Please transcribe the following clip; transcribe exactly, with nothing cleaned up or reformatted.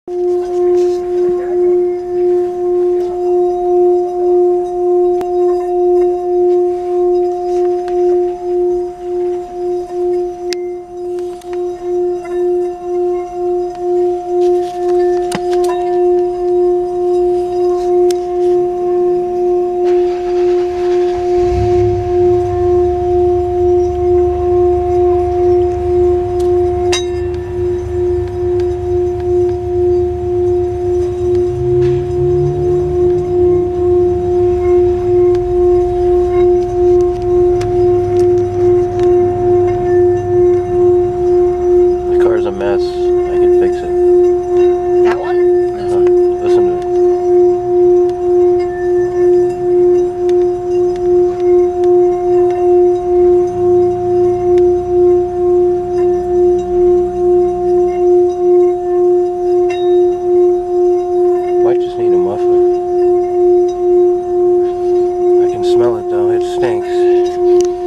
A mess. I can fix it. That one? Uh, listen to it. Might just need a muffler. I can smell it though. It stinks.